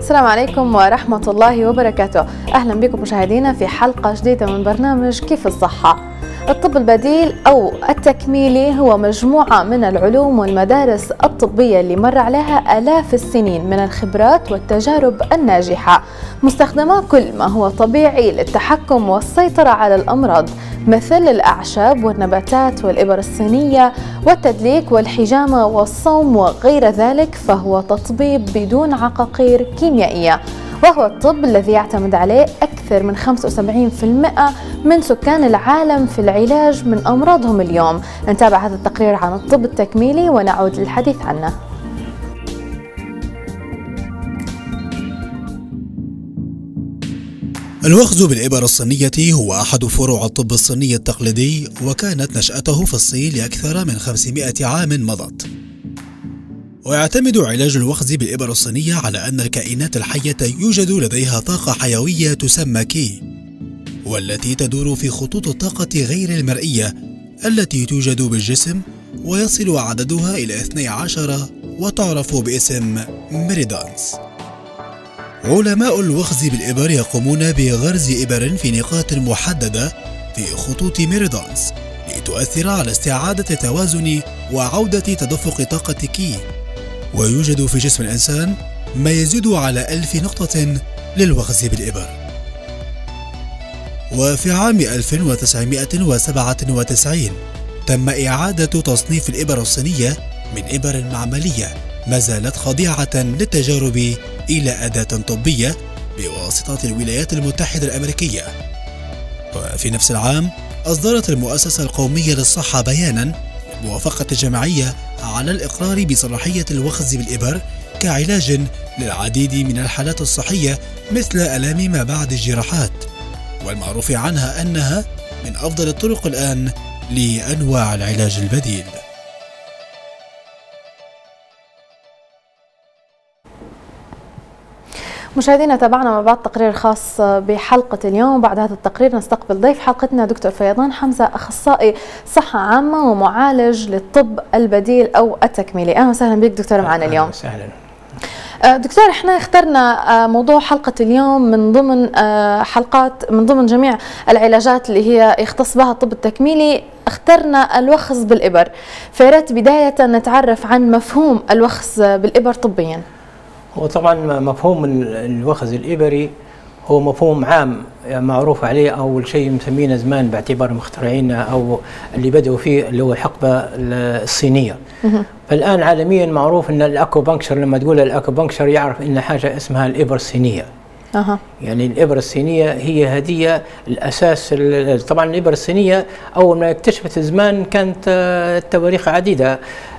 السلام عليكم ورحمة الله وبركاته. أهلا بكم مشاهدينا في حلقة جديدة من برنامج كيف الصحة. الطب البديل أو التكميلي هو مجموعة من العلوم والمدارس الطبية اللي مر عليها آلاف السنين من الخبرات والتجارب الناجحة، مستخدمة كل ما هو طبيعي للتحكم والسيطرة على الأمراض مثل الأعشاب والنباتات والإبر الصينية والتدليك والحجامة والصوم وغير ذلك، فهو تطبيب بدون عقاقير كيميائية، وهو الطب الذي يعتمد عليه أكثر من 75% من سكان العالم في العلاج من أمراضهم اليوم. نتابع هذا التقرير عن الطب التكميلي ونعود للحديث عنه. الوخز بالإبر الصينية هو أحد فروع الطب الصيني التقليدي، وكانت نشأته في الصين لأكثر من 500 عام مضت. ويعتمد علاج الوخز بالإبر الصينية على أن الكائنات الحية يوجد لديها طاقة حيوية تسمى كي، والتي تدور في خطوط الطاقة غير المرئية التي توجد بالجسم، ويصل عددها إلى 12 وتعرف باسم ميريدانز. علماء الوخز بالإبر يقومون بغرز إبر في نقاط محددة في خطوط ميريدانز لتؤثر على استعادة توازن وعودة تدفق طاقة كي، ويوجد في جسم الإنسان ما يزيد على 1000 نقطة للوخز بالإبر. وفي عام 1997 تم إعادة تصنيف الإبر الصينية من إبر معملية ما زالت خاضعة للتجارب إلى أداة طبية بواسطة الولايات المتحدة الأمريكية. وفي نفس العام أصدرت المؤسسة القومية للصحة بيانا بموافقة الجمعية على الإقرار بصلاحية الوخز بالإبر كعلاج للعديد من الحالات الصحية مثل آلام ما بعد الجراحات، والمعروف عنها أنها من أفضل الطرق الآن لأنواع العلاج البديل. مشاهدينا، تابعنا مع بعض تقرير خاص بحلقة اليوم. بعد هذا التقرير نستقبل ضيف حلقتنا دكتور فيضان حمزة، أخصائي صحة عامة ومعالج للطب البديل أو التكميلي. أهلا وسهلا بك دكتور معنا اليوم. أهلا وسهلا دكتور، احنا اخترنا موضوع حلقة اليوم من ضمن حلقات من ضمن جميع العلاجات اللي هي يختص بها الطب التكميلي، اخترنا الوخز بالإبر. فياريت بداية نتعرف عن مفهوم الوخز بالإبر طبيا. هو طبعا مفهوم الوخز الإبري هو مفهوم عام معروف عليه، أول شيء مسمينه زمان باعتبار مخترعين أو اللي بدأوا فيه اللي هو الحقبة الصينية. فالآن عالميا معروف أن الأكوبنكشر، لما تقول الأكوبنكشر يعرف أن حاجة اسمها الإبر الصينية. يعني الإبر الصينية هي هدية الأساس. طبعا الإبر الصينية أول ما اكتشفت زمان كانت التواريخ عديدة.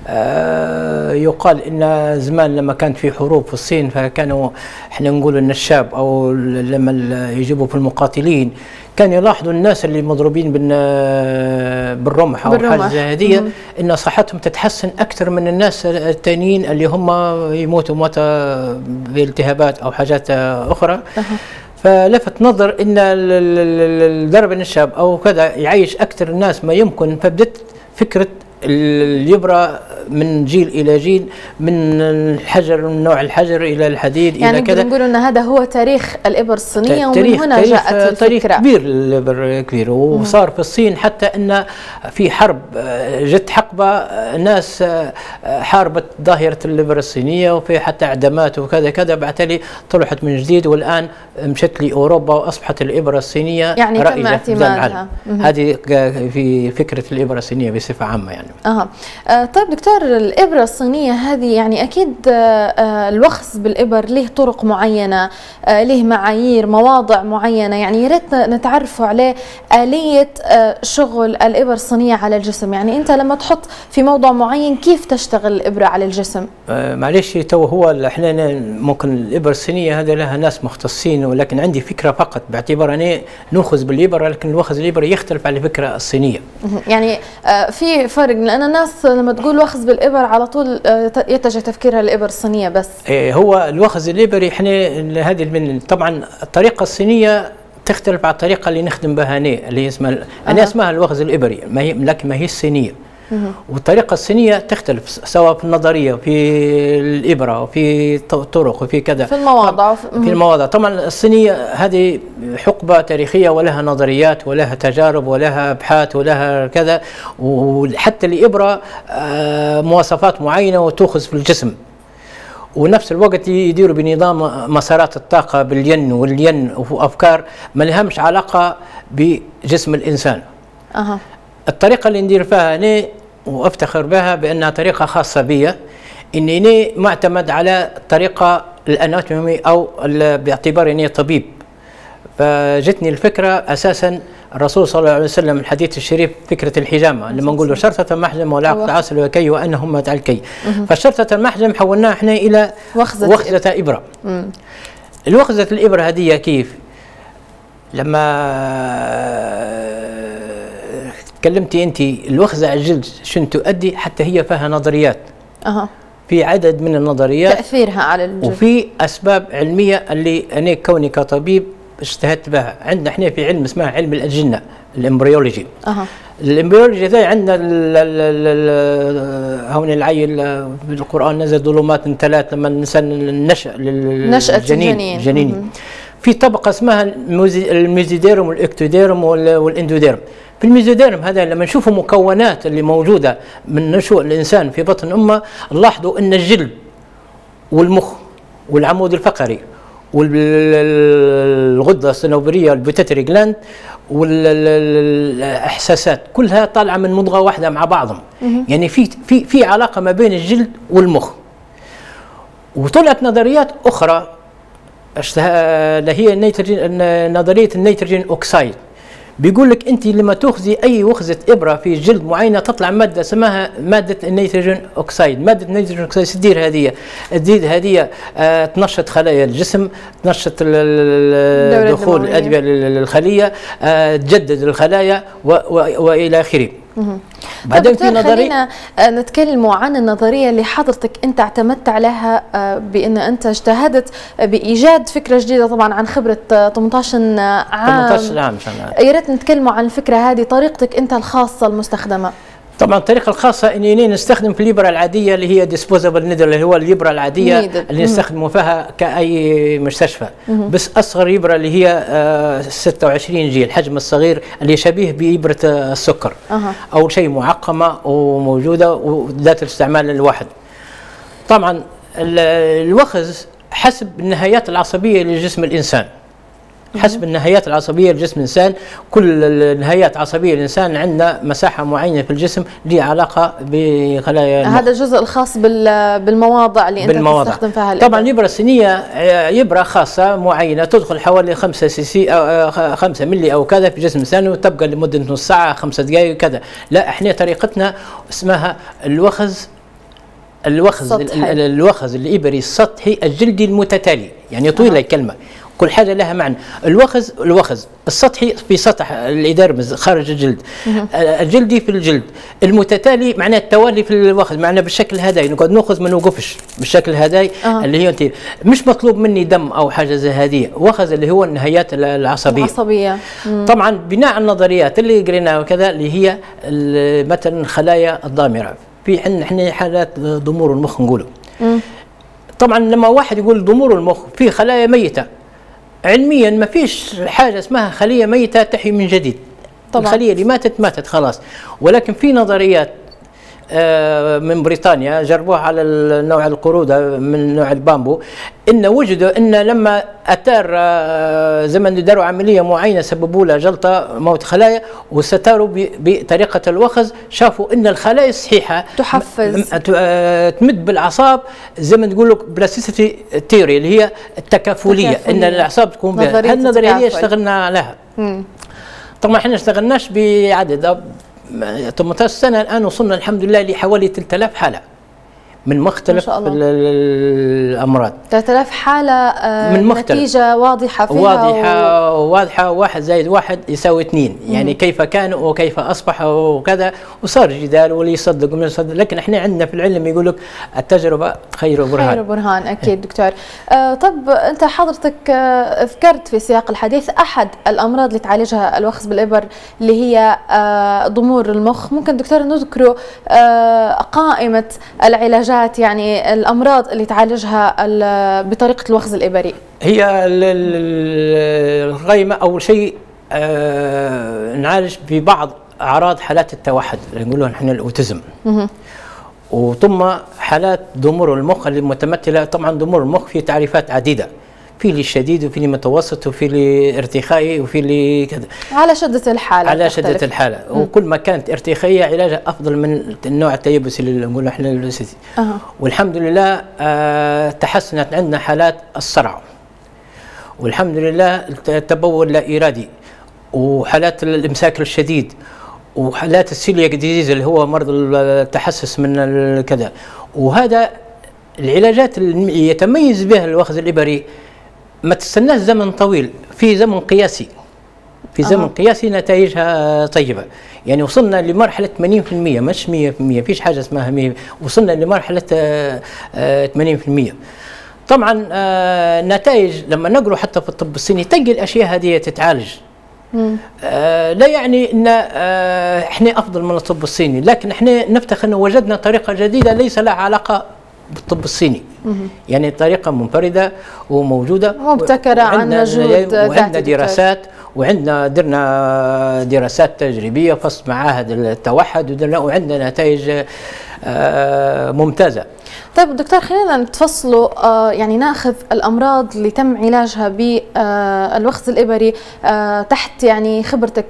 يقال إن زمان لما كانت في حروب في الصين فكانوا احنا نقول النشاب أو لما يجيبوا في المقاتلين كان يلاحظوا الناس اللي مضروبين بالرمح أو حاجة زي هذه إن صحتهم تتحسن أكثر من الناس التانيين اللي هم يموتوا موت بالتهابات أو حاجات أخرى. فلفت نظر إن الضرب النشاب أو كذا يعيش أكثر الناس ما يمكن، فبدت فكرة الإبرة من جيل إلى جيل، من الحجر، من نوع الحجر إلى الحديد يعني إلى كذا. يعني نقول أن هذا هو تاريخ الإبر الصينية، ومن هنا جاءت الفكرة. تاريخ كبير الإبر كبير، وصار في الصين حتى أن في حرب جت حقبة ناس حاربت ظاهرة الإبر الصينية، وفي حتى إعدامات وكذا كذا، بعتلي طلعت من جديد والآن مشت لأوروبا وأصبحت الإبرة الصينية يعني رائجة في العالم. هذه في فكرة الإبرة الصينية بصفة عامة يعني. طيب دكتور، الإبرة الصينية هذه يعني أكيد الوخز بالإبر له طرق معينة، له معايير، مواضع معينة، يعني يا ريت نتعرفوا عليه آلية شغل الإبر الصينية على الجسم. يعني أنت لما تحط في موضع معين كيف تشتغل الإبرة على الجسم؟ معلش، تو هو احنا ممكن الإبر الصينية هذا لها ناس مختصين، ولكن عندي فكرة فقط باعتبار أنا نأخذ بالإبرة، لكن الوخز الإبرة يختلف عن الفكرة الصينية. يعني في فرق، لأن الناس لما تقول وخز بالإبر على طول يتجه تفكيرها الإبر الصينية بس. هو الوخز الإبري احنا هذه من طبعا الطريقة الصينية تختلف عن الطريقة اللي نخدم بها اللي اسمها اسمها الوخز الإبري، ما هي لكن ما هي الصينية. والطريقة الصينية تختلف سواء في النظرية وفي الإبرة وفي الطرق وفي كذا في المواضع في المواضع. طبعا الصينية هذه حقبة تاريخية ولها نظريات ولها تجارب ولها أبحاث ولها كذا، وحتى الإبرة مواصفات معينة وتأخذ في الجسم، ونفس الوقت يديروا بنظام مسارات الطاقة بالين والين وأفكار ما لهمش علاقة بجسم الإنسان. الطريقة اللي ندير فيها أنا وأفتخر بها بأنها طريقة خاصة بي، إني معتمد على الطريقة الأناتومي أو باعتبار إني طبيب. فجتني الفكرة أساسا الرسول صلى الله عليه وسلم الحديث الشريف فكرة الحجامة لما نقول له شرطة محجم ولا عقد عسل وكي وأنهم على الكي، فالشرطة المحجم حولناها احنا إلى وخزة إبرة. الوخزة الإبرة هذه كيف؟ لما تكلمتي أنت الوخزة على الجلد شنو تؤدي، حتى هي فيها نظريات. في عدد من النظريات تأثيرها على الجلد، وفي أسباب علمية اللي أنا كوني كطبيب اجتهدت بها. عندنا احنا في علم اسمه علم الأجنة الامبريولوجي. الامبريولوجي ذا عندنا هون العيل في القرآن نزل ظلمات من ثلاث لما الإنسان نشأ الجنين. في طبقة اسمها الميزوديرم والإكتوديرم والاندوديرم. في الميزوديرم هذا لما نشوفوا مكونات اللي موجودة من نشوء الإنسان في بطن أمه، نلاحظوا أن الجلد والمخ والعمود الفقري والغدة الصنوبرية البيتيوتري جلاند والاحساسات كلها طالعه من مضغه واحده مع بعضهم. يعني في علاقه ما بين الجلد والمخ. وطلعت نظريات اخرى اللي هي نظريه النيتروجين اوكسايد. بيقول لك انت لما تاخذي اي وخزه ابره في جلد معينه تطلع ماده اسمها ماده النيتروجين اوكسايد. ماده النيتروجين اوكسايد تدير هذه تنشط خلايا الجسم، تنشط دخول الادويه للخليه، تجدد الخلايا والى اخره. بعدين في نظريه خلينا نتكلموا عن النظريه اللي حضرتك انت اعتمدت عليها بان انت اجتهدت بايجاد فكره جديده طبعا عن خبره 18 عام. 18 عام يا ريت نتكلموا عن الفكره هذه، طريقتك انت الخاصه المستخدمه. طبعا الطريقه الخاصه اني نستخدم في الابره العاديه اللي هي ديسبوزابل نيدل، اللي هو الابره العاديه اللي نستخدمه فيها كاي مستشفى. بس اصغر ابره اللي هي 26 جي، الحجم الصغير اللي شبيه بابره السكر. اول شيء معقمه وموجوده وذات الاستعمال الواحد. طبعا الوخز حسب النهايات العصبيه لجسم الانسان. حسب النهايات العصبية لجسم الإنسان، كل النهايات العصبية للإنسان عندنا مساحة معينة في الجسم لها علاقة بخلايا المخ. هذا الجزء الخاص بالمواضع اللي أنت تستخدم فيها طبعا الإبرة الصينية إبرة خاصة معينة تدخل حوالي 5 سي سي أو 5 ملي أو كذا في جسم الإنسان وتبقى لمدة نص ساعة 5 دقائق وكذا. لا، إحنا طريقتنا اسمها الوخز الإبري السطحي الجلدي المتتالي. يعني طويلة الكلمة، كل حاجة لها معنى. الوخز السطحي في سطح الإدرمز خارج الجلد، الجلدي في الجلد، المتتالي معناه التوالي في الوخز، معناه بالشكل هذا نقعد ناخذ ما نوقفش بالشكل هذا اللي هي انت مش مطلوب مني دم او حاجه زي هذه. وخز اللي هو النهايات العصبيه. طبعا بناء على النظريات اللي قريناها وكذا اللي هي مثلا الخلايا الضامره. في احنا حالات ضمور المخ نقوله. طبعا لما واحد يقول ضمور المخ في خلايا ميته، علميا ما فيش حاجه اسمها خليه ميته تحيي من جديد. طبعا الخليه اللي ماتت خلاص. ولكن في نظريات من بريطانيا جربوها على نوع القروده من نوع البامبو، ان وجدوا ان لما اثار زمن داروا عمليه معينه سببوا لها جلطه موت خلايا، وستاروا بطريقه الوخز شافوا ان الخلايا الصحيحه تحفز تمد بالاعصاب زي ما نقول لك بلاستيسيتي تيوري اللي هي التكافليه، ان الاعصاب تكون بها. هذه النظريه اللي اشتغلنا عليها. طبعا احنا اشتغلناش بعدد 18 سنه، الان وصلنا الحمد لله لحوالي 3000 حاله من مختلف الامراض. 3000 حاله من مختلف. نتيجه واضحه فيها واضحه 1 زائد 1 يساوي 2. يعني كيف كان وكيف اصبح وكذا، وصار جدال واللي يصدق ومن يصدق، لكن احنا عندنا في العلم يقول لك التجربه خير برهان. خير برهان اكيد دكتور. طب انت حضرتك ذكرت في سياق الحديث احد الامراض اللي تعالجها الوخز بالابر اللي هي ضمور المخ، ممكن دكتور نذكره قائمه العلاجات، يعني الامراض اللي تعالجها بطريقه الوخز الابري؟ هي القائمه اول شيء نعالج ببعض اعراض حالات التوحد اللي نقولها نحن الاوتيزم، وثم حالات ضمور المخ اللي متمثله، طبعا ضمور المخ في تعريفات عديده، في للشديد وفي للمتوسط وفي لارتخائي وفي لكذا، على شده الحاله. على شده الحاله، وكل ما كانت ارتخائيه علاجها افضل من النوع التيبسي اللي نقول احنا والحمد لله تحسنت عندنا حالات الصرع، والحمد لله التبول لا ارادي، وحالات الامساك الشديد، وحالات السيلياك ديزيز اللي هو مرض التحسس من كذا. وهذا العلاجات اللي يتميز بها الوخز الابري ما تستناش زمن طويل، في زمن قياسي، في زمن قياسي نتائجها طيبه. يعني وصلنا لمرحله 80%، مش 100%، فيش حاجه اسمها 100، وصلنا لمرحله 80%. طبعا نتائج لما نقروا حتى في الطب الصيني تلقى الاشياء هذه تتعالج. لا يعني ان احنا افضل من الطب الصيني، لكن احنا نفتخر ان وجدنا طريقه جديده ليس لها علاقه بالطب الصيني. يعني طريقه منفرده وموجوده مبتكره عن مجهود وعندنا دراسات، وعندنا درنا دراسات تجريبيه في معاهد التوحد، وعندنا نتائج ممتازه. طيب دكتور، خلينا نتفصلوا يعني ناخذ الامراض اللي تم علاجها بالوخز الابري تحت يعني خبرتك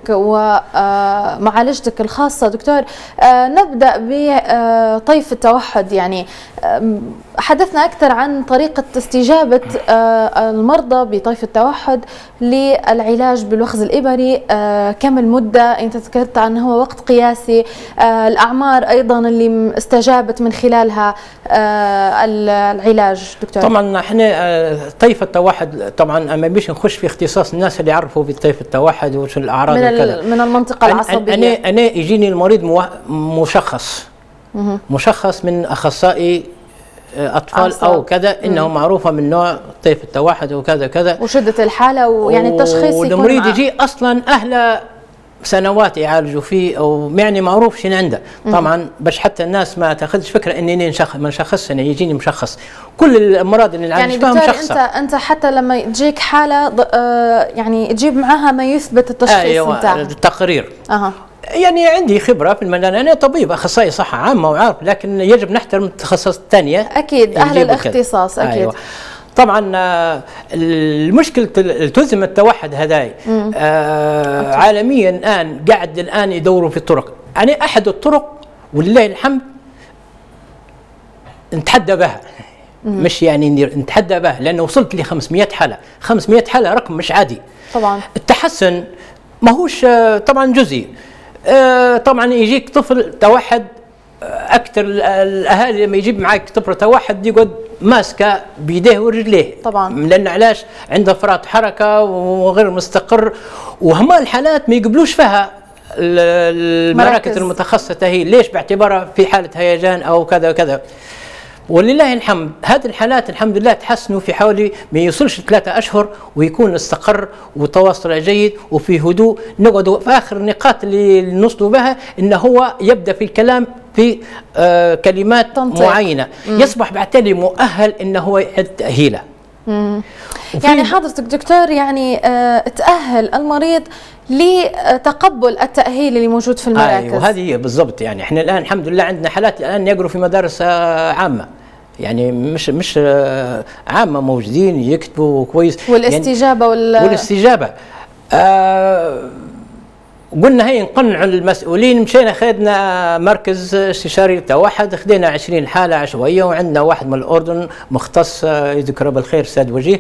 ومعالجتك الخاصه دكتور. نبدا بطيف التوحد، يعني حدثنا اكثر عن طريقه استجابه المرضى بطيف التوحد للعلاج بالوخز الابري، كم المده؟ انت ذكرت انه هو وقت قياسي، الاعمار ايضا اللي استجابت من خلالها العلاج دكتور. طبعا احنا طيف التوحد طبعا ما بيش نخش في اختصاص الناس اللي يعرفوا بطيف التوحد وش الاعراض وكذا من المنطقه العصبيه. انا يجيني المريض مشخص من اخصائي اطفال او كذا انه معروفه من نوع طيف التوحد وكذا كذا، وشده الحاله ويعني التشخيص يكون والمريض يجي اصلا اهله سنوات يعالجوا فيه او يعني معروف شنو عنده. طبعا باش حتى الناس ما تاخذش فكره اني ما نشخص، انا يجيني مشخص كل الامراض اللي نعالج فيها مشخصه. يعني انت حتى لما تجيك حاله يعني تجيب معها ما يثبت التشخيص بتاعها. التقرير. يعني عندي خبره في المجال، انا طبيب اخصائي صحه عامه وعارف، لكن يجب نحترم التخصصات الثانيه. اكيد اهل الاختصاص اكيد. أيوة. طبعا المشكله التزم التوحد هذاي عالميا الان يدوروا في الطرق. انا احد الطرق ولله الحمد نتحدى بها، مش يعني نتحدى بها، لانه وصلت ل 500 حاله. 500 حاله رقم مش عادي. طبعا التحسن ماهوش طبعا جزئي. طبعا يجيك طفل توحد، اكثر الاهالي لما يجيب معك طفل توحد يقعد ماسكه بيديه ورجليه، طبعا لان علاش عنده فرط حركه وغير مستقر، وهما الحالات ما يقبلوش فيها المراكز المتخصصه هي. ليش؟ باعتبارها في حاله هيجان او كذا وكذا. ولله الحمد هذه الحالات الحمد لله تحسنوا في حوالي ما يوصلش 3 أشهر، ويكون استقر وتواصل جيد وفي هدوء. نقعد في اخر النقاط اللي نوصلوا بها انه هو يبدا في الكلام في كلمات تنطيق معينه، يصبح بعتلي مؤهل انه هو يعد تاهيله. يعني حضرتك دكتور يعني تأهل المريض لتقبل التأهيل اللي موجود في المراكز. أيوة هذه هي بالضبط. يعني احنا الآن الحمد لله عندنا حالات الآن يقروا في مدارس عامة، يعني مش عامة، موجودين يكتبوا كويس. والاستجابة يعني والاستجابة قلنا هي نقنعوا المسؤولين. مشينا خدنا مركز استشاري للتوحد، خدينا 20 حاله عشوائيه، وعندنا واحد من الاردن مختص يذكره بالخير سيد وجيه،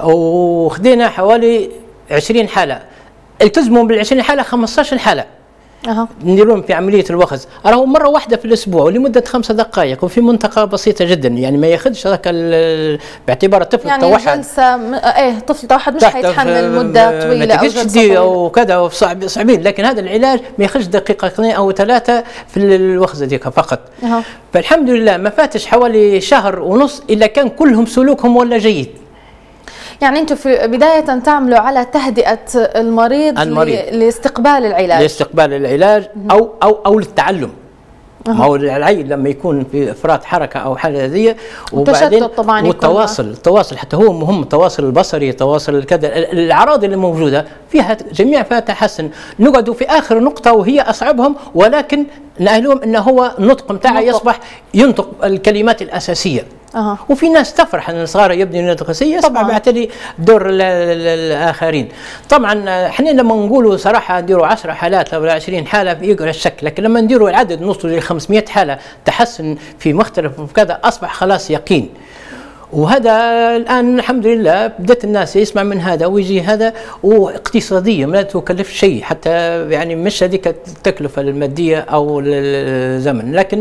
وخدينا حوالي 20 حاله. التزموا بال 20 حاله 15 حاله، ندير لهم في عمليه الوخز راهو مره واحده في الاسبوع ولمده 5 دقائق وفي منطقه بسيطه جدا، يعني ما ياخذش هذاك باعتبار الطفل يعني توحد. جلسه طفل توحد مش حيتحمل مده طويله او جلسه طويله او كذا صعبين، لكن هذا العلاج ما ياخذش دقيقه 2 أو 3 في الوخزه ديك فقط. فالحمد لله ما فاتش حوالي شهر ونص الا كان كلهم سلوكهم ولا جيد. يعني انتم في بدايه تعملوا على تهدئه المريض. لاستقبال العلاج. لاستقبال العلاج او للتعلم. ما هو العيل لما يكون في افراط حركه او حاجه هذه وبعدين طبعا التواصل حتى هو مهم، التواصل البصري، التواصل كذا، الاعراض اللي موجوده فيها جميع فيها تحسن. نقعدوا في اخر نقطه وهي اصعبهم، ولكن نأهلهم انه هو النطق نتاعه يصبح ينطق الكلمات الاساسيه. وفي ناس تفرح ان الصغار يبني النطق يصبح بعتلي دور الاخرين. طبعا احنا لما نقولوا صراحه نديروا 10 حالات او 20 حاله يقعد الشك، لكن لما نديروا العدد نوصلوا ل 500 حاله تحسن في مختلف كذا اصبح خلاص يقين. وهذا الان الحمد لله بدات الناس يسمع من هذا ويجي هذا، واقتصاديا ما تكلف شيء، حتى يعني مش هذيك التكلفه الماديه او الزمن. لكن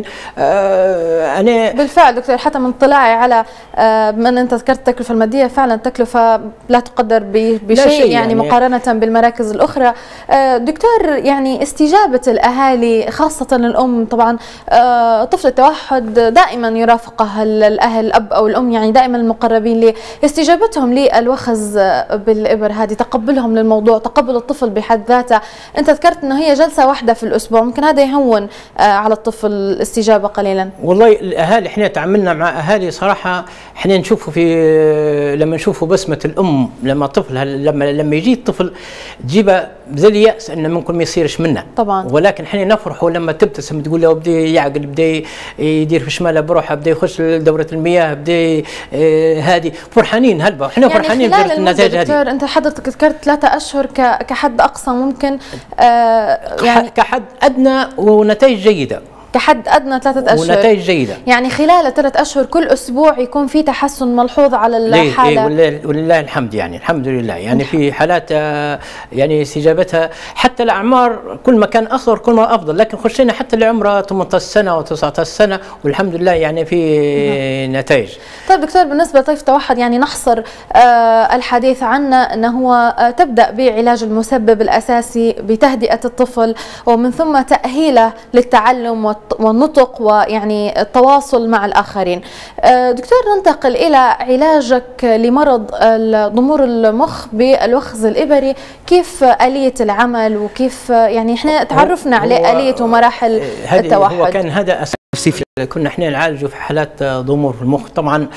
انا بالفعل دكتور حتى من اطلاعي على بما ان انت ذكرت التكلفه الماديه، فعلا تكلفه لا تقدر بشيء يعني مقارنه بالمراكز الاخرى. دكتور يعني استجابه الاهالي خاصه الام، طبعا طفل التوحد دائما يرافقه الاهل الاب او الام، يعني دائما المقربين ليه، استجابتهم للوخز بالإبر هذه، تقبلهم للموضوع، تقبل الطفل بحد ذاته. انت ذكرت انه هي جلسه واحده في الاسبوع، ممكن هذا يهون على الطفل الاستجابه قليلا. والله الاهالي احنا تعاملنا مع اهالي صراحه، احنا نشوفوا لما نشوفوا بسمه الام لما طفل لما يجي الطفل تجيبه زي الياس انه ممكن ما يصيرش منه طبعا، ولكن احنا نفرحوا لما تبتسم تقول له بدا يعقل، بدا يدير في شماله بروحه، بدا يخش دوره المياه، بدا هذه فرحانين هلبا، احنا يعني فرحانين بالنتائج هذه. دكتور انت حضرتك ذكرت 3 أشهر كحد اقصى ممكن يعني كحد ادنى ونتائج جيده. كحد ادنى 3 أشهر ونتائج جيده، يعني خلال 3 أشهر كل اسبوع يكون في تحسن ملحوظ على الحاله. ولله الحمد، يعني الحمد لله، يعني في حالات يعني استجابتها حتى الاعمار كل ما كان اصغر كل ما افضل، لكن خشينا حتى اللي عمره 18 سنه او 19 سنه والحمد لله يعني في نتائج. طيب دكتور بالنسبه لطيف توحد، يعني نحصر الحديث عنه انه هو تبدا بعلاج المسبب الاساسي بتهدئه الطفل، ومن ثم تاهيله للتعلم والنطق ويعني التواصل مع الآخرين. دكتور ننتقل إلى علاجك لمرض ضمور المخ بالوخز الإبري، كيف آلية العمل وكيف يعني احنا تعرفنا على آلية ومراحل التوحد. هو كان هذا أساسي، كنا احنا نعالجه في حالات ضمور في المخ. طبعا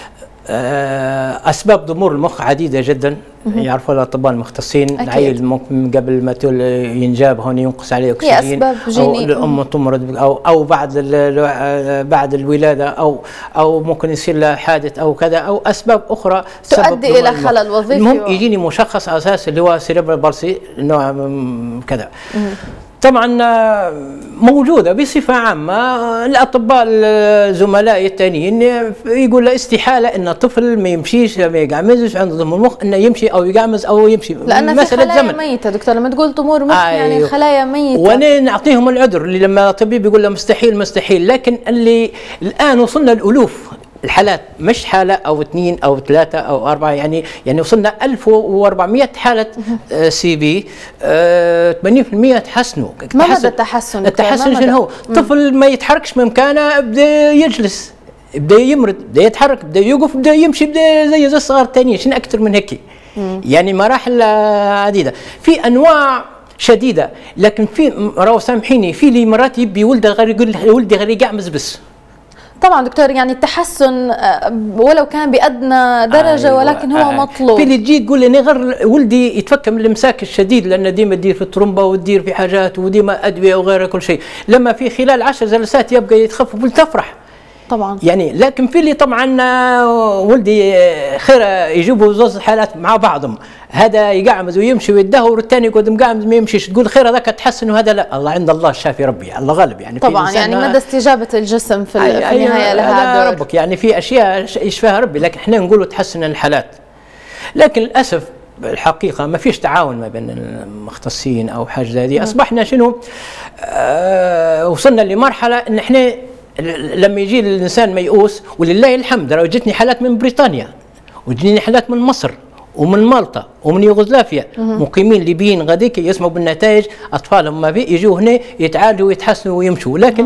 أسباب ضمور المخ عديدة جدا يعرفوا الأطباء المختصين. العيل ممكن قبل ما ينجاب هون ينقص عليه أكسجين، أو الأم تمرض أو بعد الولادة، أو ممكن يصير له حادث أو كذا، أو أسباب أخرى تؤدي إلى خلل وظيفي. المهم يجيني مشخص أساس اللي هو سيريبرال بالسي نوع كذا. طبعا موجوده بصفه عامه. الاطباء الزملاء الثانيين يقول له استحاله ان الطفل ما يمشيش ما يقعمزش عنده ضمور مخ انه يمشي او يقعمز او يمشي، لان في خلايا ميته دكتور. لما تقول ضمور مخ يعني الخلايا ميته، وانا نعطيهم العذر اللي لما الطبيب يقول له مستحيل مستحيل، لكن اللي الان وصلنا الالوف الحالات، مش حالة أو 2 أو 3 أو 4، يعني وصلنا 1400 حالة سي بي. 80% تحسنوا. ما مدى التحسن؟ التحسن شنو هو؟ طفل ما يتحركش من مكانه بدا يجلس، بدا يمرض، بدا يتحرك، بدا يوقف، بدا يمشي، بدا زي الصغار الثانيين. شنو أكثر من هيك؟ يعني مراحل عديدة، في أنواع شديدة. لكن في راهو سامحيني، في اللي مرات يبي ولده غير يقول ولدي غير يقعمز بس. طبعا دكتور يعني التحسن ولو كان بأدنى درجة ولكن هو مطلوب. في اللي تجي تقول لي غير ولدي يتفك من الامساك الشديد، لان ديما تدير في الترومبا وتدير في حاجات وديما ادويه وغيرها كل شيء، لما في خلال 10 جلسات يبقى يتخفف وتفرح. طبعا يعني لكن في اللي طبعا ولدي خير يجيبوا زوج حالات مع بعضهم، هذا يقعمز ويمشي ويدهور والثاني يقعد مقعمز ما يمشيش، تقول خير هذاك تحسن وهذا لا. الله عند الله الشافي ربي، الله غالب. يعني طبعا يعني مدى استجابه الجسم في النهايه لها دور. ربك يعني في اشياء يشفاها ربي، لكن احنا نقولوا تحسن الحالات. لكن للاسف الحقيقة ما فيش تعاون ما بين المختصين أو حاجة هذه. أصبحنا شنو وصلنا لمرحلة أن احنا لما يجي الإنسان ميؤوس، ولله الحمد راه جتني حالات من بريطانيا وجتني حالات من مصر ومن مالطا ومن يوغوسلافيا، مقيمين ليبيين غاديك يسمعوا بالنتائج، اطفالهم ما في يجوا هنا يتعالجوا ويتحسنوا ويمشوا. لكن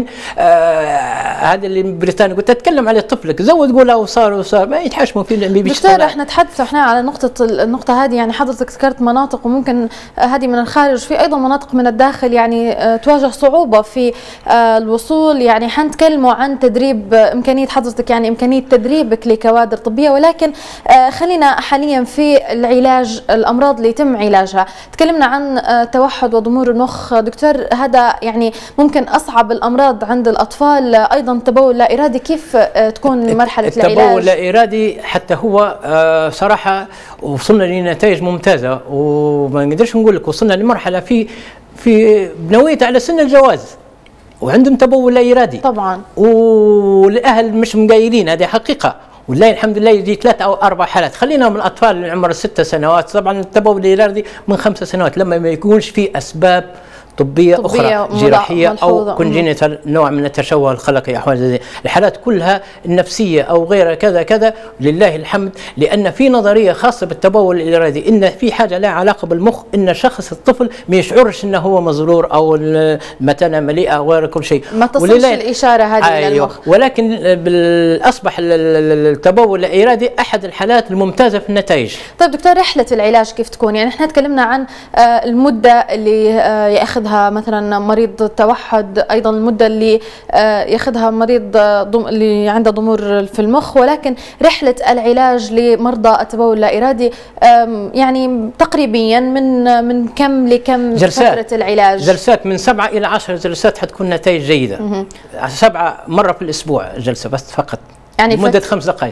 هذا اللي بريطانيا قلت تتكلم على طفلك زود قولها وصار ما يتحاشموا فيه. دكتور احنا تحدثوا احنا على النقطه هذه، يعني حضرتك ذكرت مناطق وممكن هذه من الخارج، في ايضا مناطق من الداخل يعني تواجه صعوبه في الوصول. يعني حنتكلموا عن تدريب، امكانيه حضرتك يعني امكانيه تدريبك لكوادر طبيه، ولكن خلينا حاليا في العلاج، الامراض اللي يتم علاجها. تكلمنا عن توحد وضمور المخ دكتور، هذا يعني ممكن اصعب الامراض عند الاطفال. ايضا تبول لا ارادي، كيف تكون مرحله العلاج؟ التبول لا ارادي حتى هو صراحه وصلنا لنتائج ممتازه، وما نقدرش نقول لك وصلنا لمرحله في بنويت على سن الجواز وعندهم تبول لا ارادي طبعا، والاهل مش مقايلين، هذه حقيقه. والله الحمد لله يجي 3 أو 4 حالات. خلينا من الاطفال اللي عمر 6 سنوات، طبعا التبول الارادي من 5 سنوات لما ما يكونش في اسباب طبية أخرى جراحية أو كونجينيتال نوع من التشوه الخلقي، أحوال زي الحالات كلها النفسية أو غيرها كذا كذا لله الحمد. لأن في نظرية خاصة بالتبول الإرادي إن في حاجة لها علاقة بالمخ، إن شخص الطفل ما يشعرش إنه هو مزرور أو المثانة مليئة أو غير كل شيء، ما تصلش الإشارة هذه للمخ. ولكن أصبح التبول الإرادي أحد الحالات الممتازة في النتائج. طيب دكتور، رحلة العلاج كيف تكون؟ يعني احنا تكلمنا عن المدة اللي يأخذ مثلا مريض التوحد، ايضا المده اللي ياخذها مريض اللي عنده ضمور في المخ، ولكن رحله العلاج لمرضى التبول اللا ارادي يعني تقريبا من كم لكم جلسات؟ فتره العلاج جلسات من 7 إلى 10 جلسات حتكون نتائج جيده. 7 مرة في الاسبوع جلسه بس فقط، يعني لمده 5 دقائق.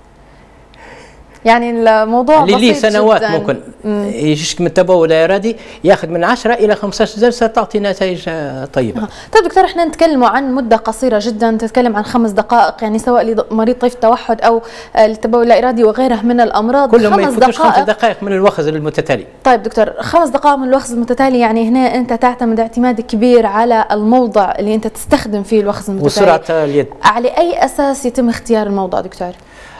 يعني الموضوع اللي بسيط ليه سنوات جداً. ممكن يشك من التبول لا ارادي ياخذ من 10 الى 15 جلسه تعطي نتائج طيبه. طيب دكتور، احنا نتكلم عن مده قصيره جدا، تتكلم عن 5 دقائق، يعني سواء لمريض طيف توحد او التبول لا ارادي وغيرها من الامراض. كلهم ما يفوتوش 5 دقائق من الوخز المتتالي. طيب دكتور، 5 دقائق من الوخز المتتالي، يعني هنا انت تعتمد اعتماد كبير على الموضع اللي انت تستخدم فيه الوخز المتتالي وسرعه اليد. على اي اساس يتم اختيار الموضع دكتور؟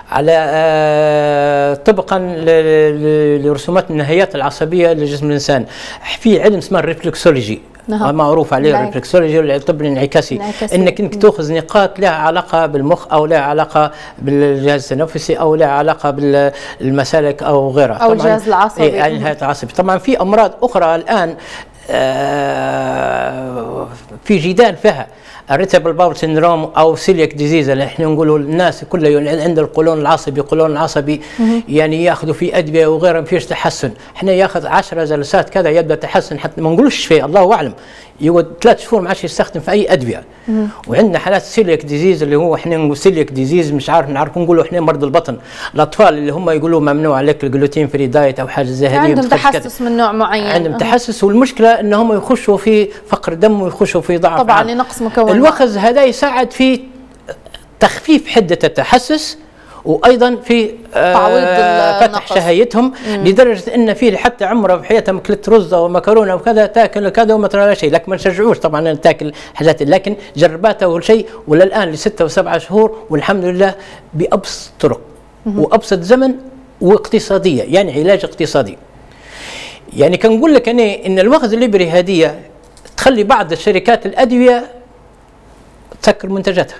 على طبقا لرسومات النهايات العصبيه لجسم الانسان. في علم اسمه الريفلكسولوجي معروف عليه، الريفلكسولوجي الطب الانعكاسي، انك تاخذ نقاط لها علاقه بالمخ او لها علاقه بالجهاز التنفسي او لها علاقه بالمسالك او غيرها، او الجهاز العصبي. يعني النهايات العصبي. طبعا في امراض اخرى الان في جدال فيها، الريتابل باول سيندروم او سيلياك ديزيز اللي احنا نقولوا الناس كلها عند القولون العصبي يعني ياخذوا في ادويه وغيرها ما فيش تحسن. احنا ياخذ 10 جلسات كذا يبدا تحسن، حتى ما نقولوش شفاء الله اعلم، يقعد 3 شهور ما عادش يستخدم في اي ادويه. وعندنا حالات سيلياك ديزيز اللي هو احنا نقول سيلياك ديزيز مش عارف نقولوا احنا مرض البطن، الاطفال اللي هم يقولوا ممنوع عليك الجلوتين فري دايت او حاجه زي هذه، عندهم تحسس من نوع معين، عندهم تحسس، والمشكله انهم يخشوا في فقر دم ويخشوا في ضعف طبعا لنقص مكون الوخز. هذا يساعد في تخفيف حده التحسس وايضا في تعويض فتح شهيتهم، لدرجه ان في حتى عمره في حياتها ماكلت رز ومكرونه وكذا تاكل كذا وما ترى شيء. لكن ما نشجعوش طبعا ان تاكل حاجات، لكن جرباتها وكل شيء وللان ل6 و7 شهور والحمد لله بابسط طرق وابسط زمن واقتصاديه، يعني علاج اقتصادي. يعني كنقول لك انا ان الوخز الابري هذه تخلي بعض الشركات الادويه تسكر منتجاتها.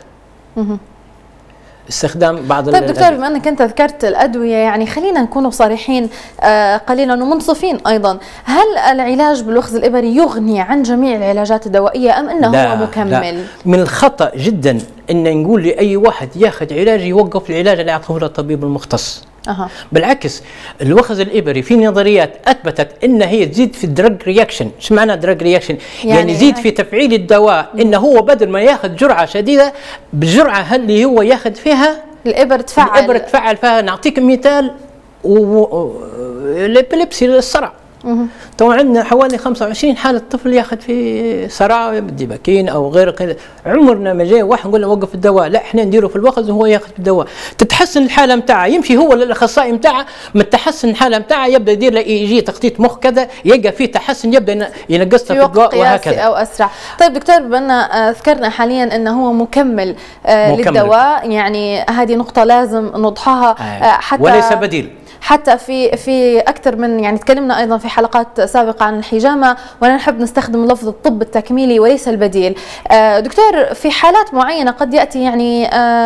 استخدام بعض طيب دكتور، بما انك انت ذكرت الادويه، يعني خلينا نكون صريحين قليلا ومنصفين ايضا، هل العلاج بالوخز الابري يغني عن جميع العلاجات الدوائيه ام انه هو مكمل؟ لا. من الخطا جدا ان نقول لاي واحد ياخذ علاج يوقف العلاج اللي يعطيه له الطبيب المختص. بالعكس، الوخز الابري في نظريات اثبتت ان هي تزيد في الدرج رياكشن. ايش معنى درج رياكشن؟ يعني يزيد في تفعيل الدواء، انه هو بدل ما ياخذ جرعه شديده بالجرعه اللي هو ياخذ فيها الابر تفعل فيها. نعطيك مثال، الابيليبسي الصرع تو عندنا حوالي 25 حاله طفل ياخذ في صرع بالديباكين او غير كذا، عمرنا ما جاء واحد نقول له وقف الدواء، لا احنا نديره في الوخز وهو ياخذ الدواء، تتحسن الحاله نتاعه، يمشي هو للاخصائي نتاعه من تحسن الحاله نتاعه، يبدا يدير له يجي تخطيط مخ كذا، يلقى فيه تحسن يبدا ينقص في الدواء وهكذا او اسرع. طيب دكتور، بما ذكرنا حاليا انه هو مكمل للدواء، يعني هذه نقطه لازم نوضحها، حتى وليس بديل. حتى في اكثر من، يعني تكلمنا ايضا في حلقات سابقه عن الحجامه، وانا نحب نستخدم لفظ الطب التكميلي وليس البديل. دكتور، في حالات معينه قد ياتي يعني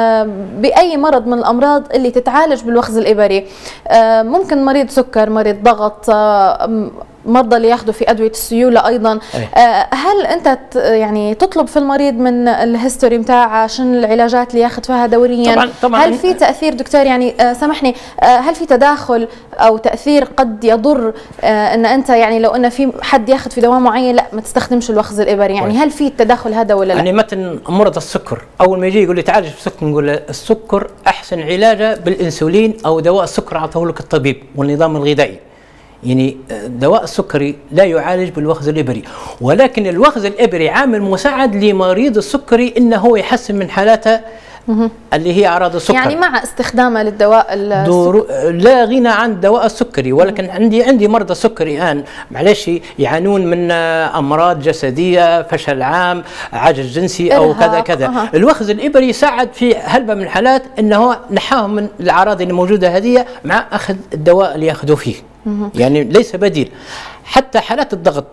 باي مرض من الامراض اللي تتعالج بالوخز الابري، ممكن مريض سكر، مريض ضغط، مرضى اللي ياخذوا في ادويه السيوله ايضا، هل انت يعني تطلب في المريض من الهيستوري نتاعه شنو العلاجات اللي ياخذ فيها دوريا؟ طبعا هل في تاثير دكتور، يعني سامحني، هل في تداخل او تاثير قد يضر ان انت يعني لو ان في حد ياخذ في دواء معين لا ما تستخدمش الوخز الابري، يعني هل في التداخل هذا ولا لا؟ يعني مثلا مرض السكر اول ما يجي يقول لي تعالج بالسكر، نقول له السكر احسن علاجه بالانسولين او دواء السكر اعطاه لك الطبيب والنظام الغذائي. يعني دواء السكري لا يعالج بالوخز الإبري، ولكن الوخز الإبري عامل مساعد لمريض السكري انه هو يحسن من حالاته اللي هي اعراض السكر، يعني مع استخدامه للدواء لا غنى عن دواء السكري. ولكن عندي مرضى سكري الان معلش يعانون من امراض جسديه، فشل عام، عجز جنسي او كذا كذا، الوخز الابري ساعد في هلبة من الحالات انه نحاهم من الاعراض اللي موجوده هذه مع اخذ الدواء اللي ياخذوه فيه. يعني ليس بديل. حتى حالات الضغط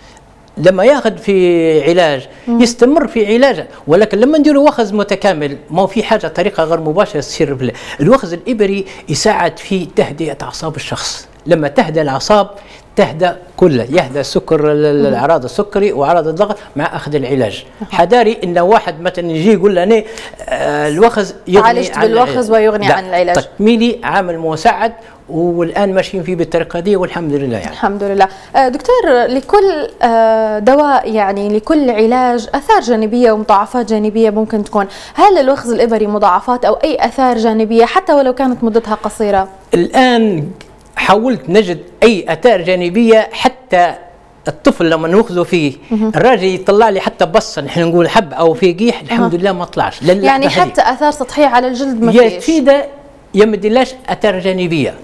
لما ياخذ في علاج يستمر في علاجه، ولكن لما نديروا وخز متكامل ما في حاجه طريقه غير مباشره تصير. الوخز الابري يساعد في تهدئه اعصاب الشخص، لما تهدأ الاعصاب تهدأ كله، يهدأ السكر، الاعراض السكري واعراض الضغط مع اخذ العلاج. حذاري ان واحد مثلا يجي يقول لنا الوخز يغني عالجت بالوخز ويغني عن العلاج، تكميلي عامل مساعد، والآن ماشيين فيه بالطريقة دي والحمد لله. يعني الحمد لله. دكتور، لكل دواء يعني لكل علاج آثار جانبية ومضاعفات جانبية ممكن تكون، هل الوخز الإبري مضاعفات أو أي آثار جانبية حتى ولو كانت مدتها قصيرة؟ الآن حاولت نجد أي آثار جانبية، حتى الطفل لما ناخذه فيه الراجل يطلع لي حتى بصه نحن نقول حب أو في قيح، الحمد لله ما طلعش. يعني حتى آثار سطحية على الجلد ما فيش؟ يفيده يمدلاش اثار جانبيه.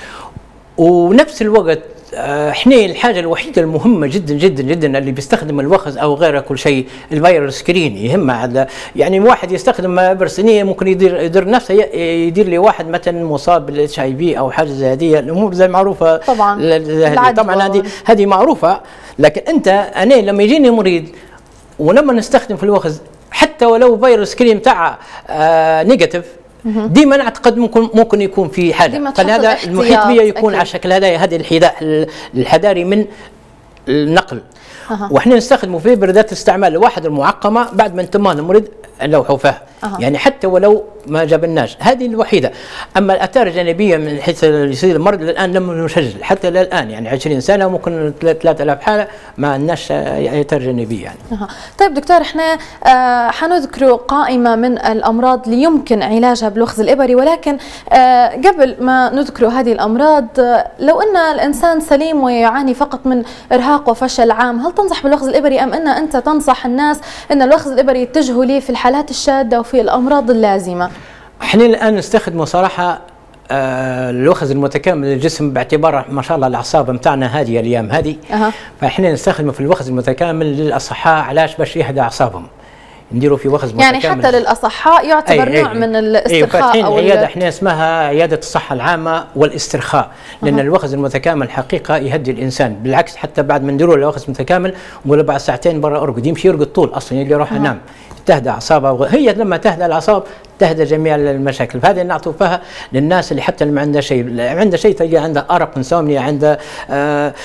ونفس الوقت احنا الحاجه الوحيده المهمه جدا جدا جدا اللي بيستخدم الوخز او غيره كل شيء الفيروس سكرين يهمه. يعني واحد يستخدم ابر سنيه ممكن يدير نفسه، يدير لي واحد مثلا مصاب بالاتش اي في او حاجه زي هذه، الامور زي معروفه طبعا هذه معروفه. لكن انا لما يجيني مريض ولما نستخدم في الوخز حتى ولو فيروس سكرين تاعه نيجاتيف، ديما نعتقد ممكن يكون في حاجه، فهذا المحيط بيه يكون على شكل هذه الحذاري من النقل. واحنا نستخدمه في بردات الاستعمال الواحد المعقمه بعد ما انتمى المريض نلوحوا فيها، يعني حتى ولو ما جابلناش، هذه الوحيده. اما الاثار الجانبيه من حيث يصير المرض الان لم نسجل حتى الان، يعني 20 سنه ممكن 3000 حاله ما عندناش اثار جانبيه يعني. طيب دكتور، احنا حنذكر قائمه من الامراض اللي يمكن علاجها بالوخز الابري، ولكن قبل ما نذكر هذه الامراض، لو ان الانسان سليم ويعاني فقط من ارهاق وفشل عام، هل تنصح بالوخز الابري ام ان انت تنصح الناس ان الوخز الابري يتجهوا ليه في الحالات الشاذه وفي الامراض اللازمه؟ احنا الان نستخدمه صراحه الوخز المتكامل للجسم باعتبار ما شاء الله الاعصاب نتاعنا هاديه الايام هذه، فاحنا نستخدمه في الوخز المتكامل للاصحاء. علاش؟ باش يهدى اعصابهم. نديروا في وخز يعني متكامل حتى للاصحاء يعتبر نوع من الاسترخاء. او عياده احنا اسمها عياده الصحه العامه والاسترخاء، لان الوخز المتكامل حقيقه يهدي الانسان. بالعكس حتى بعد ما نديروا الوخز المتكامل نقول بعد ساعتين برا ارقد، يمشي يرقد طول اصلا يجي يروح ينام، تهدى اعصابها. هي لما تهدى الاعصاب تهدى جميع المشاكل. فهذه نعطوا فيها للناس اللي حتى اللي ما عندها شيء، تلقى عنده ارق، انسومنيا، عنده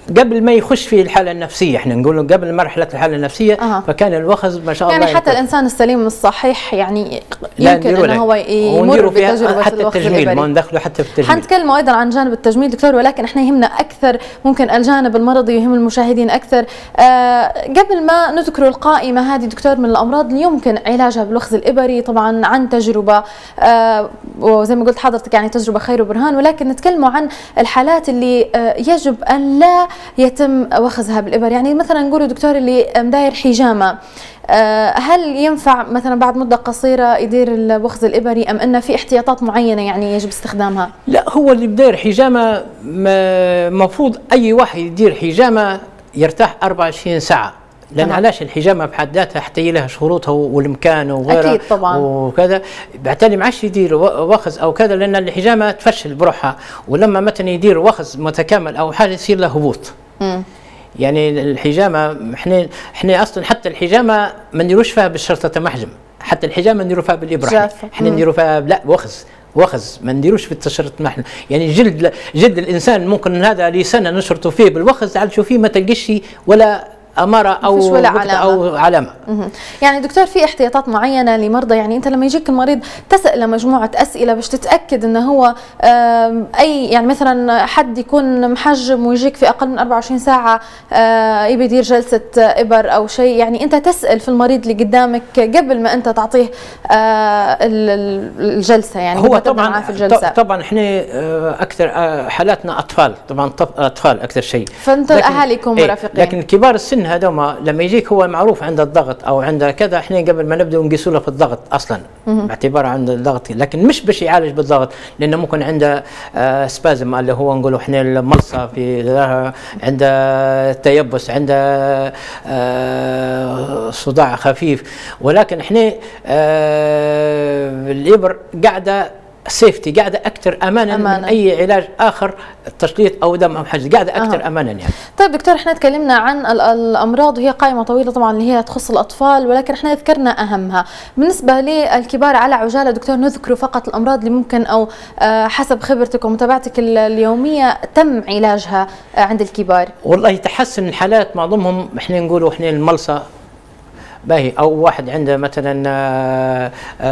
قبل ما يخش في الحاله النفسيه، احنا نقول قبل مرحله الحاله النفسيه فكان الوخز ما شاء الله يعني حتى الانسان السليم الصحيح يعني يمكن انه هو يمر بتجربه حتى التجميل، ما ندخله حتى في التجميل. حنتكلموا ايضا عن جانب التجميل دكتور، ولكن احنا يهمنا اكثر ممكن الجانب المرضي يهم المشاهدين اكثر. قبل ما نذكر القائمه هذه دكتور من الامراض اللي يمكن علاجها بالوخز الابري، طبعا عن تجربه وزي ما قلت حضرتك يعني تجربه خير وبرهان، ولكن نتكلموا عن الحالات اللي يجب ان لا يتم وخزها بالإبر. يعني مثلا نقول دكتور اللي مداير حجامة، هل ينفع مثلا بعد مدة قصيرة يدير الوخز الإبري أم أن في احتياطات معينة يعني يجب استخدامها؟ لا، هو اللي بداير حجامة مفروض أي واحد يدير حجامة يرتاح 24 ساعة، لأن علاش الحجامة بحد ذاتها حتى لها شروطها والمكان وغيرها أكيد طبعا وكذا، بالتالي ما عادش يدير وخز أو كذا، لأن الحجامة تفشل بروحها، ولما مثلا يدير وخز متكامل أو حاجة يصير له هبوط. يعني الحجامه احنا اصلا حتى الحجامه ما نديروش فيها بالشرطه محجم، حتى الحجامه نديروا فيها بالابره، احنا نديروا فيها لا وخز ما نديروش في التشرط محجم. يعني جلد الانسان ممكن هذا لسنه نشرطوا فيه بالوخز على تشوفيه ما تلقيش ولا أمارة أو علامة. يعني دكتور في احتياطات معينة لمرضى، يعني أنت لما يجيك المريض تسأل مجموعة أسئلة باش تتأكد أنه هو أي يعني مثلا حد يكون محجم ويجيك في أقل من 24 ساعة يبي يدير جلسة إبر أو شيء، يعني أنت تسأل في المريض اللي قدامك قبل ما أنت تعطيه الجلسة، يعني هو طبعا في الجلسة. طبعا احنا أكثر حالاتنا أطفال، طبعا أطفال أكثر شيء، فأنتوا الأهالي يكونوا مرافقين. لكن كبار السن هذوما لما يجيك هو معروف عنده الضغط او عنده كذا، احنا قبل ما نبدا نقيسوا له في الضغط اصلا باعتبار عنده الضغط، لكن مش باش يعالج بالضغط، لانه ممكن عنده سبازم اللي هو نقولوا احنا الملصه في عنده تيبس، عنده صداع خفيف، ولكن احنا الابر قاعده سيفتي، قاعده اكثر امانا من اي علاج اخر، تشليط او دم او حاجه، قاعده اكثر امانا يعني. طيب دكتور احنا تكلمنا عن الامراض وهي قائمه طويله طبعا اللي هي تخص الاطفال، ولكن احنا ذكرنا اهمها. بالنسبه للكبار على عجاله دكتور نذكر فقط الامراض اللي ممكن او حسب خبرتك ومتابعتك اليوميه تم علاجها عند الكبار. والله تحسن الحالات، معظمهم احنا نقولوا احنا الملصه باهي، او واحد عنده مثلا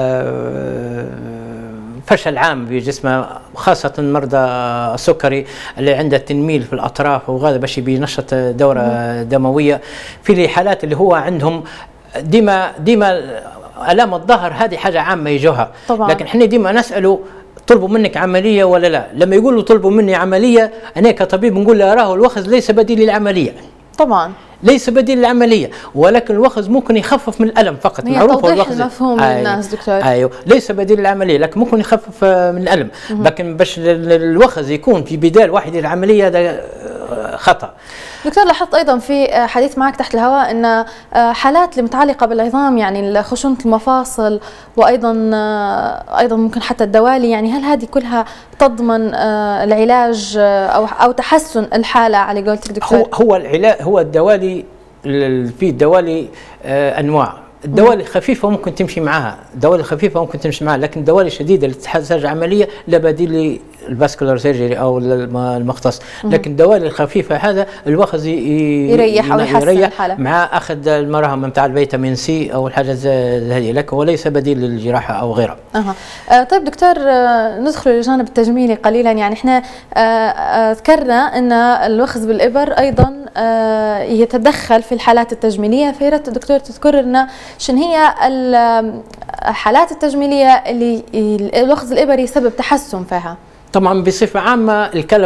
فشل عام في جسمه، خاصة مرضى السكري اللي عنده تنميل في الأطراف وهذا باش بينشط دورة دموية. في حالات اللي هو عندهم ديما آلام الظهر، هذه حاجة عامة يجوها طبعا. لكن احنا ديما نسأله طلبوا منك عملية ولا لا؟ لما يقولوا طلبوا مني عملية، أنا كطبيب نقول له راه الوخز ليس بديل للعملية طبعا، ليس بديل للعملية، ولكن الوخز ممكن يخفف من الألم فقط. معروف الوخز مفهوم للناس دكتور. ايوه ليس بديل للعملية، لكن ممكن يخفف من الألم، لكن باش الوخز يكون في بدال واحد للعملية ده خطأ. دكتور لاحظت ايضا في حديث معك تحت الهواء ان حالات المتعلقه بالعظام يعني خشونه المفاصل وايضا ممكن حتى الدوالي، يعني هل هذه كلها تضمن العلاج او تحسن الحاله على قولتك دكتور؟ هو العلاج، هو الدوالي، في الدوالي انواع. الدوالي الخفيفه ممكن تمشي معها، الدوالي الخفيفه ممكن تمشي معها، لكن الدوالي الشديده اللي تحتاج عمليه لا بديل للفاسكولار سيرجري او المختص، لكن الدوالي الخفيفه هذا الوخز يريح او يحسن الحاله مع اخذ المراهم نتاع الفيتامين سي او الحاجه هذه، لكن وليس بديل للجراحه او غيرها. طيب دكتور ندخل للجانب التجميلي قليلا، يعني احنا ذكرنا ان الوخز بالابر ايضا يتدخل في الحالات التجميليه، فيا ريت الدكتور تذكر لنا شنو هي الحالات التجميليه اللي الوخز الابري يسبب تحسن فيها؟ طبعا بصفه عامه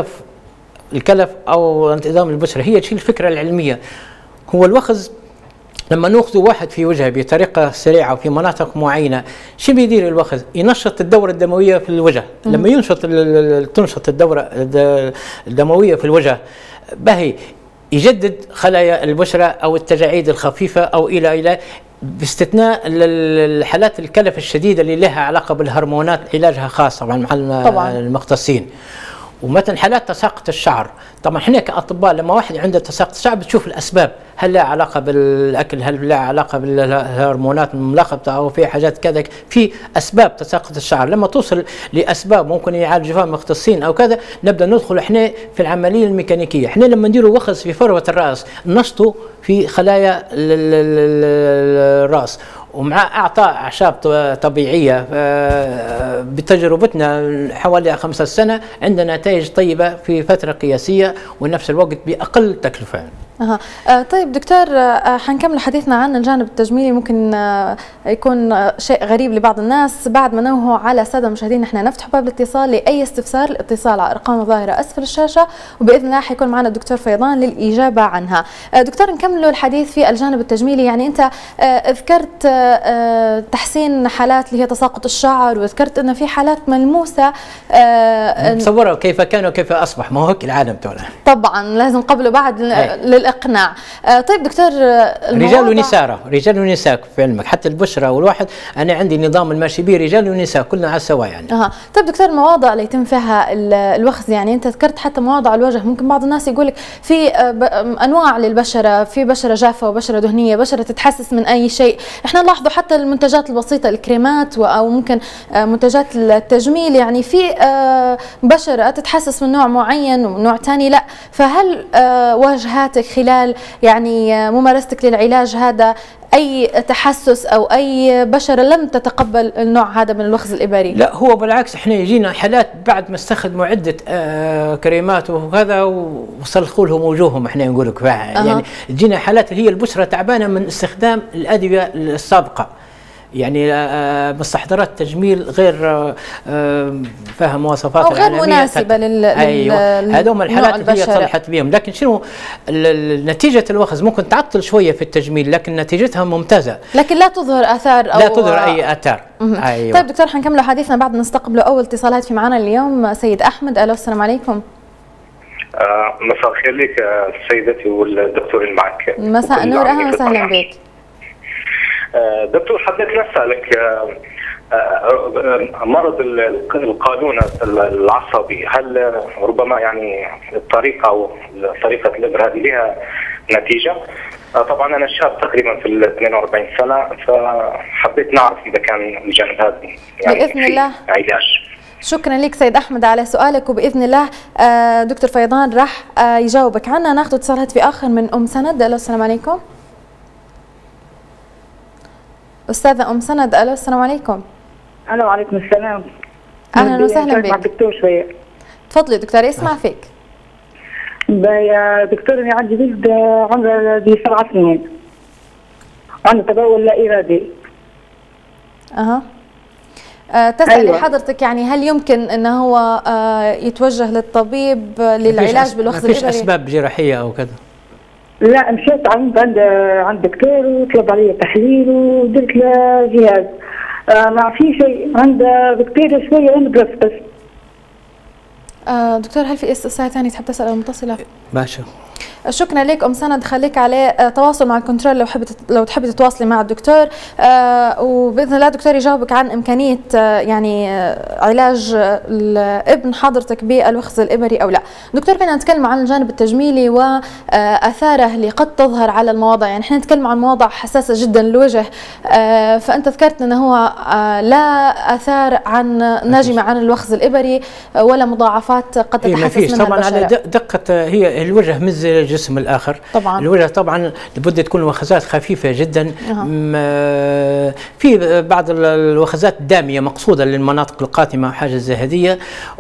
الكلف او انتظام البشره هي شيء الفكره العلميه. هو الوخز لما ناخذ واحد في وجهه بطريقه سريعه وفي مناطق معينه، شو بيدير الوخز؟ ينشط الدوره الدمويه في الوجه. لما تنشط الدوره الدمويه في الوجه باهي يجدد خلايا البشره او التجاعيد الخفيفه او الى باستثناء الحالات الكلف الشديده اللي لها علاقه بالهرمونات، علاجها خاص طبعا مع المختصين. ومثلا حالات تساقط الشعر، طبعا احنا كاطباء لما واحد عنده تساقط الشعر بتشوف الاسباب، هل لها علاقه بالاكل، هل لها علاقه بالهرمونات الملخبطه، او في حاجات كذا، في اسباب تساقط الشعر. لما توصل لاسباب ممكن يعالجوها مختصين او كذا، نبدا ندخل احنا في العمليه الميكانيكيه. احنا لما نديروا وخز في فروه الراس نشطوا في خلايا الراس، ومع اعطاء اعشاب طبيعيه بتجربتنا حوالي 5 سنة عندنا نتائج طيبه في فتره قياسيه، ونفس الوقت باقل تكلفه. طيب دكتور، حنكمل حديثنا عن الجانب التجميلي. ممكن يكون شيء غريب لبعض الناس. بعد ما نوهوا على الساده المشاهدين احنا نفتح باب الاتصال لاي استفسار، الاتصال على ارقام الظاهره اسفل الشاشه، وباذن الله حيكون معنا الدكتور فيضان للاجابه عنها. دكتور، نكملوا الحديث في الجانب التجميلي. يعني انت ذكرت تحسين حالات اللي هي تساقط الشعر، وذكرت انه في حالات ملموسه تصوروا كيف كان وكيف اصبح، ما هو هيك العالم تونا. طبعا لازم قبل وبعد للاقناع. طيب دكتور، رجال ونساء، رجال ونساء في علمك، حتى البشره والواحد انا عندي نظام الماشي به رجال ونساء كلنا على السواء يعني. طيب دكتور، المواضع اللي يتم فيها الوخز، يعني انت ذكرت حتى مواضع الوجه، ممكن بعض الناس يقول لك في انواع للبشره، في بشره جافه وبشره دهنيه، بشره تتحسس من اي شيء. احنا نلاحظوا حتى المنتجات البسيطه، الكريمات او ممكن منتجات التجميل، يعني في بشره تتحسس من نوع معين ونوع ثاني لا. فهل واجهاتك خلال يعني ممارستك للعلاج هذا اي تحسس او اي بشره لم تتقبل النوع هذا من الوخز الابري؟ لا، هو بالعكس، احنا يجينا حالات بعد ما استخدموا عده كريمات وهذا وصلخوا لهم وجوههم، احنا نقول لك يعني تجينا حالات هي البشره تعبانه من استخدام الادويه السابقه، يعني مستحضرات تجميل غير فيها مواصفات أو غير مناسبة هذوم الحالات اللي هي صلحت بهم. لكن شنو نتيجة الوخز ممكن تعطل شوية في التجميل، لكن نتيجتها ممتازة، لكن لا تظهر آثار أو لا تظهر أي آثار. أيوة. طيب دكتور، حنكمل حديثنا بعد نستقبل أول اتصالات في معنا اليوم. سيد أحمد، ألو، السلام عليكم. مساء الخير لك سيدتي والدكتور اللي معك. مساء النور، أهلا وسهلا بك. دكتور، حبيت نسألك مرض القولون العصبي، هل ربما يعني الطريقة أو طريقة الإبرة هذه لها نتيجة؟ طبعا أنا شاب تقريبا في 42 سنة، فحبيت نعرف إذا كان الجانب هذا يعني بإذن الله علاج. شكرا لك سيد أحمد على سؤالك، وبإذن الله دكتور فيضان راح يجاوبك عنها. ناخذ اتصالات في آخر من أم سند. ألو، السلام عليكم. أستاذة أم سند، ألو، السلام عليكم. ألو، وعليكم السلام. أهلا وسهلا بك. مع الدكتور شوية. تفضلي دكتور، يسمع فيك. يا دكتور، أنا عندي ولد عمره 7 سنين، عنده تبول لا إرادي. تسألي أيوة. حضرتك يعني هل يمكن أنه هو يتوجه للطبيب للعلاج بالوخز الإبري؟ ما فيش أسباب جراحية أو كذا؟ لا، مشيت عند دكتور وطلب علي تحليل ودرت له جهاز، ما في شيء، عنده بكتيريا شويه انجرس بس. دكتور، هل في استفسار ثاني تحب تسأل المتصلة؟ باشا. شكرا لك أم سند، خليك عليه تواصل مع الكنترول لو تحبي تتواصلي مع الدكتور، وبإذن الله الدكتور يجاوبك عن إمكانية يعني علاج ابن حضرتك بالوخز الإبري أو لا. دكتور، كنا نتكلم عن الجانب التجميلي وآثاره اللي قد تظهر على المواضع، يعني احنا نتكلم عن مواضع حساسة جدا للوجه، فأنت ذكرت أنه هو لا آثار ناجمة عن الوخز الإبري ولا مضاعفات قد تتحسس منها طبعا البشرة. على دقة هي الوجه مش زي الجسم الآخر. طبعا الوجه طبعا لابد تكون وخزات خفيفة جدا. في بعض الوخزات الدامية مقصودة للمناطق القاتمة حاجة زي هذه،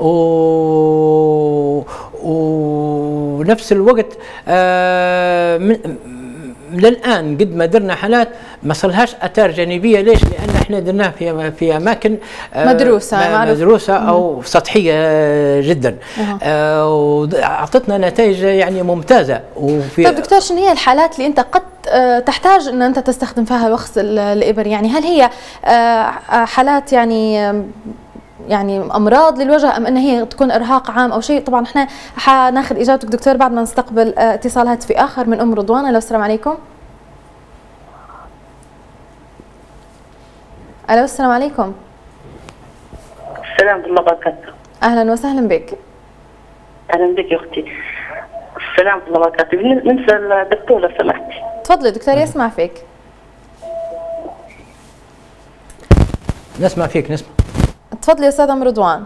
ونفس الوقت للآن قد ما درنا حالات ما صلهاش آثار جانبية. ليش؟ لأن احنا درناها في أماكن مدروسة أو سطحية جدا، وأعطتنا نتائج يعني ممتازة. طيب دكتور، شنو هي الحالات اللي أنت قد تحتاج أن أنت تستخدم فيها الوخز الإبري؟ يعني هل هي حالات يعني امراض للوجه ام ان هي تكون ارهاق عام او شيء؟ طبعا احنا حناخذ اجابتك دكتور بعد ما نستقبل اتصالات في اخر من ام رضوان. الو، السلام عليكم. الو، السلام عليكم. السلام ورحمه الله وبركاته. اهلا وسهلا بك. اهلا بك يا اختي. السلام ورحمه الله وبركاته. ننسى الدكتور لو سمحتي. تفضلي دكتور يسمع فيك. نسمع فيك نسمع. تفضلي استاذ ام رضوان.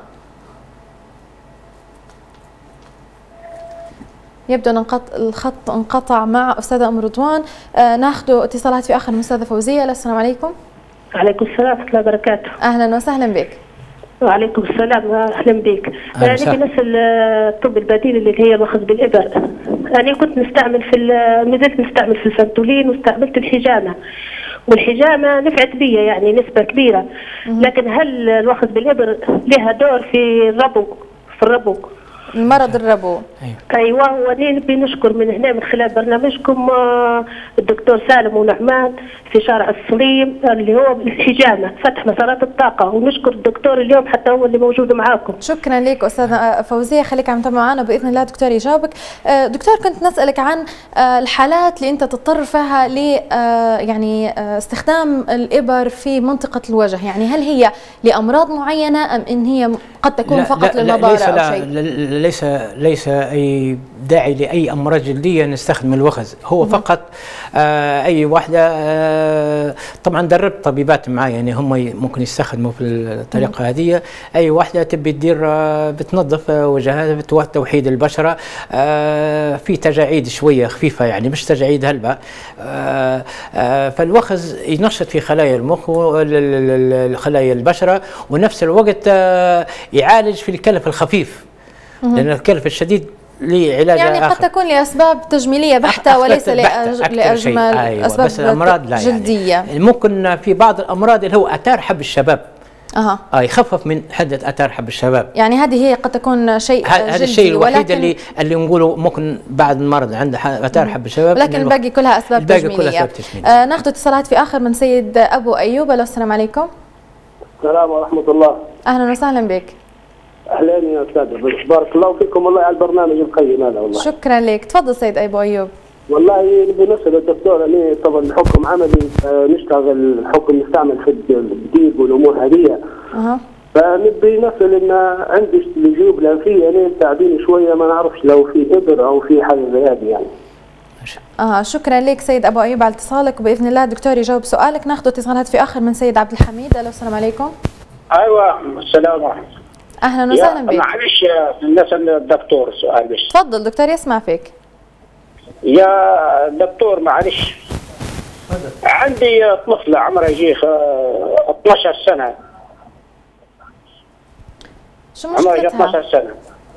يبدو ان الخط انقطع مع استاذه ام رضوان. ناخذ اتصالات في اخر من استاذه فوزيه. السلام عليكم. وعليكم السلام ورحمه الله وبركاته. اهلا وسهلا بك. وعليكم السلام اهلا بك. انا نسال الطب البديل اللي هي الاخذ بالابر. انا كنت نستعمل ما زلت نستعمل في الفنتولين واستعملت الحجامه، والحجامه نفعت بيا يعني نسبه كبيره، لكن هل الاخذ بالابر لها دور في الربو؟ المرض الربو. ايوه. وني نبي نشكر من هنا من خلال برنامجكم الدكتور سالم ونعمان في شارع الصليم اللي هو الحجامه فتح مسارات الطاقه، ونشكر الدكتور اليوم حتى هو اللي موجود معاكم. شكرا لك استاذه فوزيه، خليك عم تتابع معنا باذن الله دكتور يجاوبك. دكتور كنت نسالك عن الحالات اللي انت تضطر فيها ل يعني استخدام الابر في منطقه الوجه، يعني هل هي لامراض معينه ام ان هي قد تكون فقط للنضاره او شيء؟ ليس اي داعي لاي امراض جلديه نستخدم الوخز، هو فقط اي واحده. طبعا دربت طبيبات معي يعني هم ممكن يستخدموا في الطريقه هذه. اي واحده تبي تدير بتنظف وجهها توحيد البشره في تجاعيد شويه خفيفه يعني مش تجاعيد هلبة، فالوخز ينشط في خلايا المخ وخلايا البشره، ونفس الوقت يعالج في الكلف الخفيف، لأن الكلف الشديد لعلاج يعني آخر. قد تكون لأسباب تجميلية بحتة وليس لأجمل أيوة. أسباب بس الأمراض لا جلدية. يعني ممكن في بعض الأمراض اللي هو أثار حب الشباب يخفف من حدة أثار حب الشباب. يعني هذه هي قد تكون شيء جلدي، هذا الشيء الوحيد اللي نقوله ممكن بعد المرض عنده أثار حب الشباب، لكن الباقي كلها أسباب تجميلية. ناخذ اتصالات في آخر من سيد أبو أيوب. السلام عليكم. السلام ورحمة الله. أهلا وسهلا بك. اهلا يا استاذ، بارك الله فيكم والله على البرنامج القيم هذا والله. شكرا لك. تفضل سيد ابو ايوب. والله نبي نسال الدكتور، انا طبعا الحكم عملي نشتغل الحكم نستعمل في الدقيق والامور هذه. فنبي نسال ان عندي الجيوب الانفيه انا تعبيني شويه، ما نعرفش لو في ابر او في حاجه زي هذه يعني. شكرا لك سيد ابو ايوب على اتصالك، وباذن الله الدكتور يجاوب سؤالك. ناخذ اتصالات في اخر من سيد عبد الحميد. السلام عليكم. ايوه السلام عليكم. اهلا وسهلا بك. معلش نسال الدكتور سؤال بس. تفضل دكتور يسمع فيك. يا دكتور معلش عندي طفله عمرها يجي 12 سنه. شو مشكلتها؟ عمرها 12 سنه.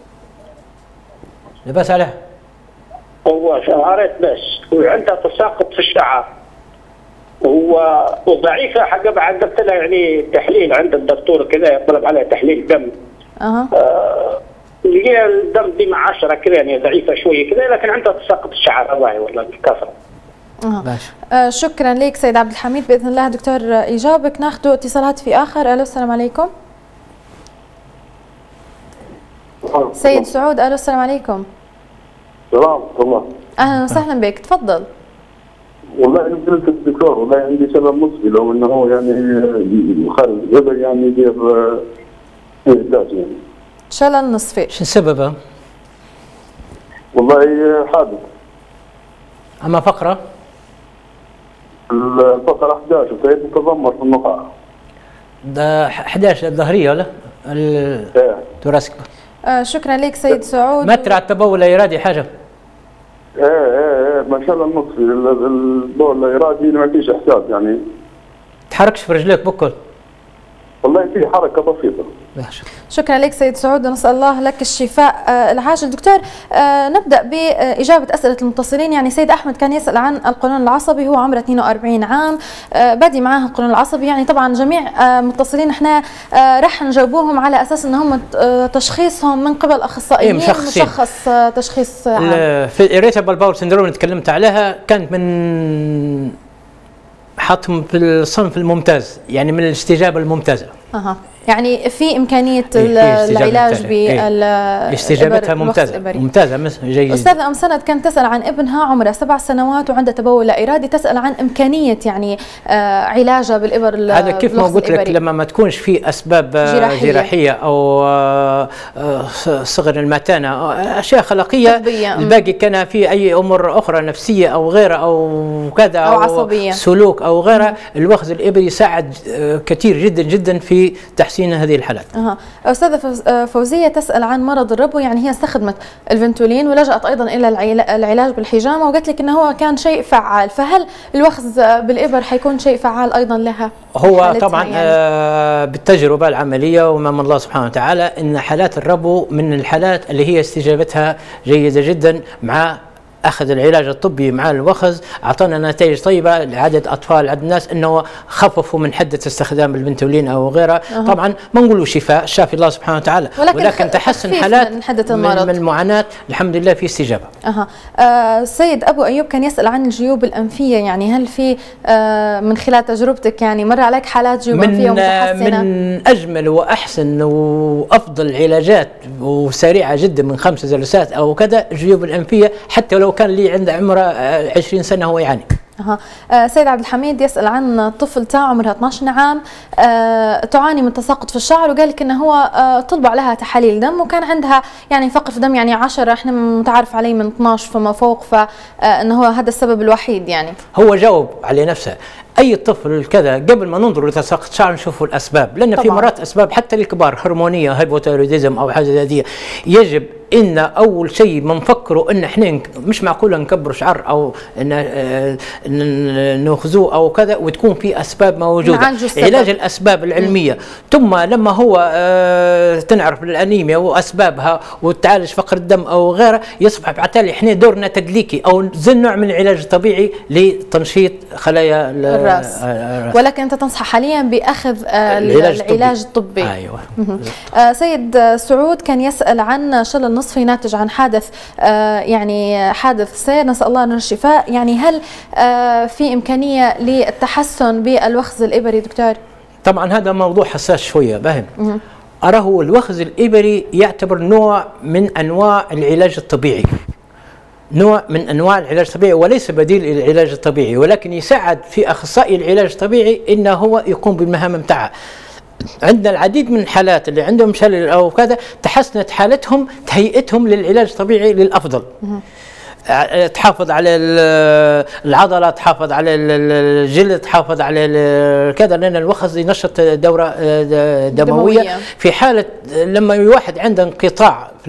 لبس عليها. هو شهرت بس وعندها تساقط في الشعر. وضعيفه حق بعد قلت لها يعني تحليل عند الدكتور كذا يطلب عليها تحليل دم. لقيها الدم دي مع 10 كذا يعني ضعيفه شويه كذا، لكن عندها تساقط الشعر الله والله بكثره. شكرا لك سيد عبد الحميد، باذن الله دكتور يجاوبك. ناخذ اتصالات في اخر. السلام عليكم. سيد سعود. السلام عليكم. السلام الله. اهلا وسهلا بك. تفضل. والله انا قلت الدكتور والله عندي سبب نصفي، لو انه هو يعني خارج قبل يعني يدير إعداد يعني. شلل نصفي. شو سببه؟ والله حادث. اما فقره؟ الفقره 11 وسيد تتضمر في النقاع. ده 11 الظهريه ولا؟ التوراسيك. شكرا لك سيد سعود. متر على التبول الارادي حاجه؟ ايه ما شاء الله النصفي البول الارادي ما فيش احساس يعني. تحركش في رجليك بكل؟ والله في حركه بسيطه. شكرا لك سيد سعود، ونسال الله لك الشفاء العاجل. دكتور نبدا باجابه اسئله المتصلين. يعني سيد احمد كان يسال عن القولون العصبي، هو عمره 42 عام، بادي معاه القولون العصبي. يعني طبعا جميع متصلين احنا راح نجاوبوهم على اساس ان هم تشخيصهم من قبل اخصائيين مشخص تشخيص عام. في الاريتابل باول سندروم اللي تكلمت عليها كانت من حطهم في الصنف الممتاز، يعني من الاستجابه الممتازه. يعني في إمكانية العلاج استجابتها ممتازة جيدة. أستاذة أم سند كانت تسأل عن ابنها عمره 7 سنوات وعنده تبول لا إرادي، تسأل عن إمكانية يعني علاجها بالإبر. هذا كيف ما قلت لك، لما ما تكونش في أسباب جراحية أو صغر المثانة أو أشياء خلقية، الباقي كان في أي أمور أخرى نفسية أو غيرها أو كذا أو عصبية، سلوك أو غيرها، الوخز الإبري يساعد كثير جدا جدا في تحسين هذه الحالات. أستاذة فوزية تسأل عن مرض الربو، يعني هي استخدمت الفنتولين ولجأت أيضا إلى العلاج بالحجامة، وقالت لك أنه هو كان شيء فعال، فهل الوخز بالإبر حيكون شيء فعال أيضا لها؟ هو طبعا يعني بالتجربة العملية ومن الله سبحانه وتعالى أن حالات الربو من الحالات اللي هي استجابتها جيدة جدا، مع أخذ العلاج الطبي مع الوخز أعطانا نتائج طيبة لعدد أطفال، عدد الناس أنه خففوا من حدة استخدام البنتولين أو غيرها. طبعا ما نقولوا شفاء، شافي الله سبحانه وتعالى، ولكن تحسن حالات من المعاناة الحمد لله في استجابة. السيد أبو أيوب كان يسأل عن الجيوب الأنفية، يعني هل في من خلال تجربتك يعني مر عليك حالات جيوب أنفية متحسنة؟ من أجمل وأحسن وأفضل العلاجات وسريعة جدا من 5 جلسات أو كذا الجيوب الأنفية، حتى لو كان لي عند عمره 20 سنة هو يعاني. سيد عبد الحميد يسأل عن طفل تاع عمرها 12 عام تعاني من تساقط في الشعر، وقال لك انه هو طلبوا عليها تحاليل دم وكان عندها يعني فقر في دم يعني 10، احنا متعرف عليه من 12 فما فوق، فانه هذا السبب الوحيد. يعني هو جاوب على نفسه. اي طفل كذا قبل ما ننظر لتساقط شعر نشوفوا الاسباب، لان في مرات اسباب حتى للكبار هرمونيه، هايبوثايروديزم او حاجه هذه، يجب ان اول شيء ما نفكروا ان احنا مش معقول نكبر شعر او ناخذوه او كذا وتكون في اسباب موجوده. علاج الاسباب العلميه، ثم لما هو تنعرف الانيميا واسبابها وتعالج فقر الدم او غيره، يصبح بالتالي احنا دورنا تدليكي او زي نوع من العلاج الطبيعي لتنشيط خلايا الراس. ولكن انت تنصح حاليا باخذ العلاج الطبي. ايوه. سيد سعود كان يسال عن شلل نصفي ناتج عن حادث يعني حادث سير، نسال الله لنا الشفاء، يعني هل في امكانيه للتحسن بالوخز الابري دكتور؟ طبعا هذا موضوع حساس شويه، فاهم؟ أراه الوخز الإبري يعتبر نوع من أنواع العلاج الطبيعي، نوع من أنواع العلاج الطبيعي وليس بديل للعلاج الطبيعي، ولكن يساعد في أخصائي العلاج الطبيعي إنه هو يقوم بالمهام متاعه. عندنا العديد من الحالات اللي عندهم شلل أو كذا تحسنت حالتهم، تهيئتهم للعلاج الطبيعي للأفضل. تحافظ على العضله، تحافظ على الجلد، تحافظ على كذا، لان الوخز ينشط دوره دمويه. في حاله لما الواحد عنده انقطاع في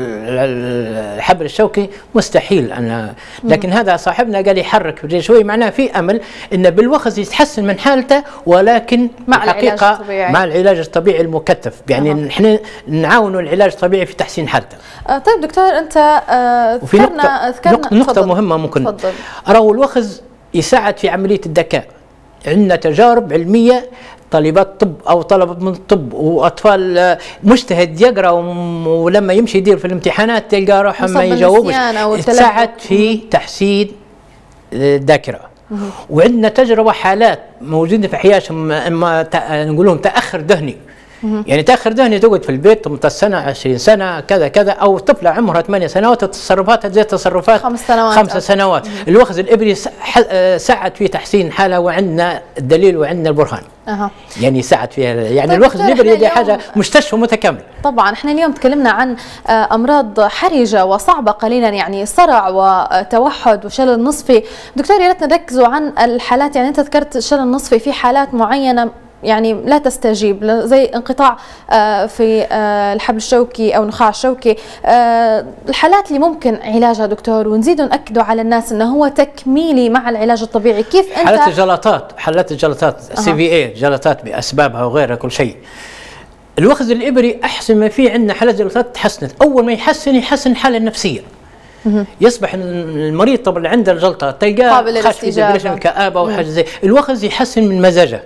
الحبل الشوكي مستحيل أنا، لكن هذا صاحبنا قال يحرك شوي، معناه في امل ان بالوخز يتحسن من حالته، ولكن مع العلاج الطبيعي، مع العلاج الطبيعي المكثف، يعني نحن نعاونوا العلاج الطبيعي في تحسين حالته. طيب دكتور، انت ذكرنا نقطة مهمة ممكن أراه الوخز يساعد في عملية الذكاء. عندنا تجارب علمية، طالبات طب أو طلبة من الطب وأطفال مجتهد يقرأ ولما يمشي يدير في الامتحانات تلقى روحه ما يجاوبش، تساعد في تحسين الذاكرة. وعندنا تجربة حالات موجودة في حياتهم ما نقول لهم تأخر ذهني، يعني تأخر ذهني تقعد في البيت 18 سنة 20 سنة كذا كذا، أو طفلة عمرها 8 سنوات وتصرفاتها زي تصرفات 5 سنوات. الوخز الإبري ساعد في تحسين حالة، وعندنا الدليل وعندنا البرهان. يعني ساعد فيها، يعني طيب الوخز الإبري دي حاجة مستشفى متكامل. طبعا احنا اليوم تكلمنا عن أمراض حرجة وصعبة قليلا، يعني صرع وتوحد وشلل نصفي. دكتور يا ريت نركزوا عن الحالات، يعني أنت ذكرت الشلل النصفي في حالات معينة يعني لا تستجيب، زي انقطاع في الحبل الشوكي او النخاع الشوكي، الحالات اللي ممكن علاجها دكتور، ونزيد نأكدوا على الناس انه هو تكميلي مع العلاج الطبيعي. كيف انت حالات الجلطات CVA، جلطات باسبابها وغيرها كل شيء. الوخز الابري احسن ما فيه، عندنا حالات جلطات تحسنت، اول ما يحسن الحاله النفسيه. يصبح المريض طبعا اللي عنده الجلطه تلقاه خاش في ديبريشن، كآبه وحاجه زي، الوخز يحسن من مزاجه.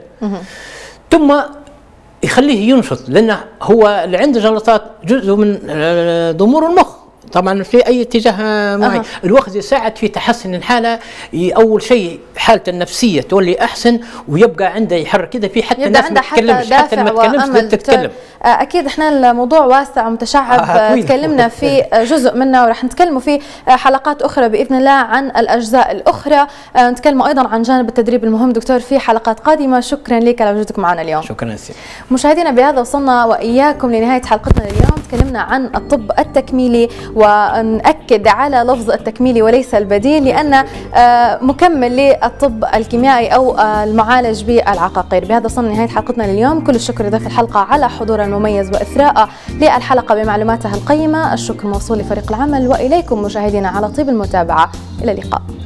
ثم يخليه ينشط، لأنه هو اللي عنده جلطات جزء من ضمور المخ، طبعا في اي اتجاه معين. الوقت يساعد في تحسن الحاله. اول شيء حالته النفسيه تولي احسن، ويبقى عنده يحرك كذا، في حتى الناس ما تتكلمش، حتى ما تتكلمش تتكلم. اكيد احنا الموضوع واسع ومتشعب، تكلمنا في جزء منه وراح نتكلموا في حلقات اخرى باذن الله عن الاجزاء الاخرى، نتكلموا ايضا عن جانب التدريب المهم دكتور في حلقات قادمه. شكرا لك على وجودك معنا اليوم. شكرا سيدي. مشاهدينا بهذا وصلنا واياكم لنهايه حلقتنا اليوم. تكلمنا عن الطب التكميلي، ونأكد على لفظ التكميلي وليس البديل، لأنه مكمل للطب الكيميائي أو المعالج بالعقاقير. بهذا وصلنا لنهاية حلقتنا لليوم. كل الشكر لضيف الحلقة على حضوره المميز وإثراءه للحلقة بمعلوماتها القيمة. الشكر موصول لفريق العمل وإليكم مشاهدينا على طيب المتابعة. إلى اللقاء.